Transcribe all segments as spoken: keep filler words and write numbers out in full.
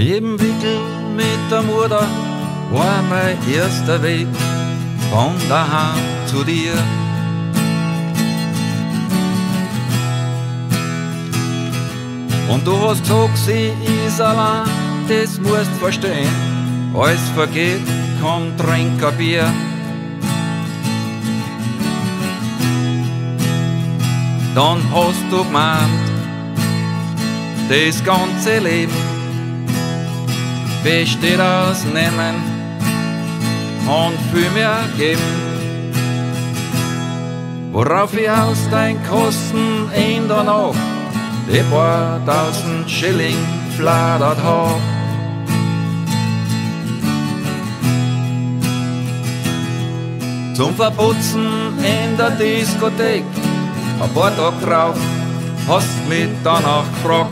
Neben Wickel mit der Mutter war mein erster Weg von daheim zu dir. Und du hast gesagt, sie ist allein, das musst verstehen. Alles vergeht, komm, trink ein Bier. Dann hast du gemeint, das ganze Leben besteht aus Nehmen und viel mehr geben. Worauf ich aus dein Kosten in der Nacht die paar tausend Schilling fladert hab. Zum Verputzen in der Diskothek, ein paar Tage drauf, hast mich danach gefragt.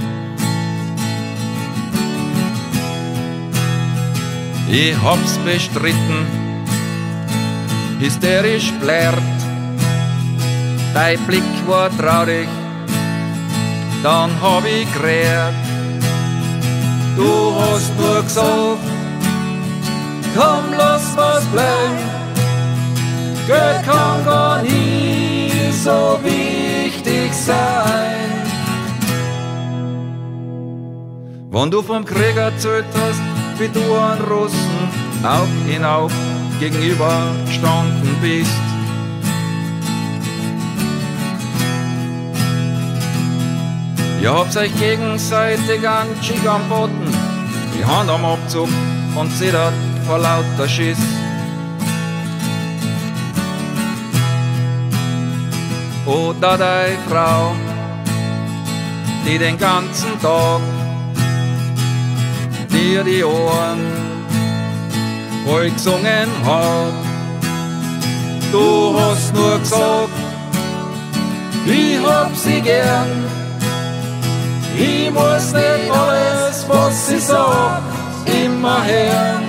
Ich hab's bestritten, hysterisch blärt, dein Blick war traurig, dann hab ich gerät. Du hast nur gesagt, komm, lass was bleiben, Geld kann gar nie so wichtig sein. Wenn du vom Krieg erzählt hast, wie du an Russen Aug in Aug gegenüber gestanden bist, ihr habt euch gegenseitig an Chick am Boden, die Hand am Abzug und zittert vor lauter Schiss. Oder deine Frau, die den ganzen Tag dir die Ohren voll gesungen hat. Du hast nur gesagt, ich hab sie gern, ich muss nicht alles, was sie sagt, immer hören.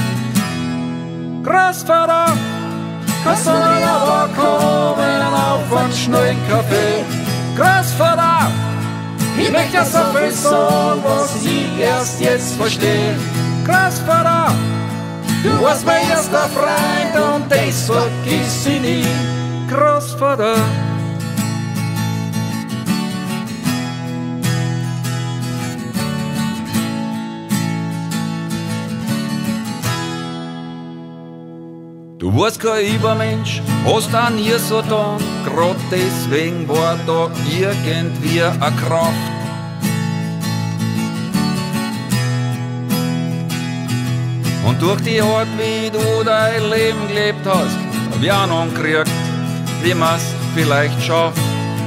Großvater, kannst du nicht aber kommen auf einen schnellen Kaffee? Großvater, ich möchte ja so viel sagen, was ich erst jetzt verstehe. Großvater, du warst mein erster Freund und das vergiss ich nie. Großvater, du warst kein Übermensch, hast auch nie so getan, grad deswegen war da irgendwie eine Kraft. Und durch die Art, wie du dein Leben gelebt hast, hab ich Ahnung gekriegt, wie man's vielleicht schafft.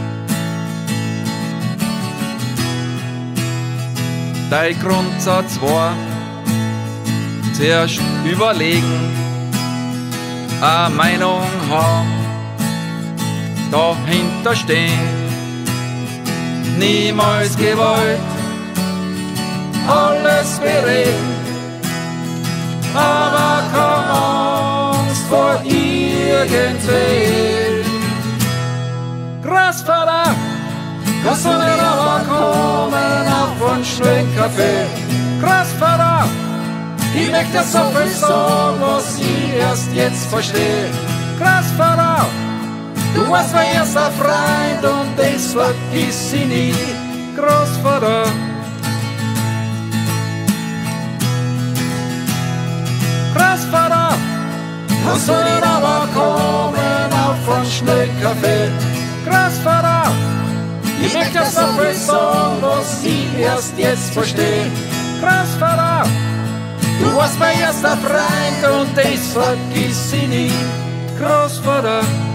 Dein Grundsatz war, zuerst überlegen, eine Meinung haben, dahinter stehen, niemals gewollt, alles bereden, aber keine Angst vor irgendwen. Großvater, kannst du nicht aber kommen auf einen schnellen Kaffee? Großvater, ich möchte so viel sagen, was ich erst jetzt verstehe. Großvater, du warst mein erster Freund und das vergiss ich nie. Großvater, Großvater, kannst du nicht aber kommen auf einen schnellen Kaffee? Großvater, ich möchte so viel sagen, was ich erst jetzt verstehe. Großvater, du warst mein erster Freund und das vergiss ich nie. Großvater.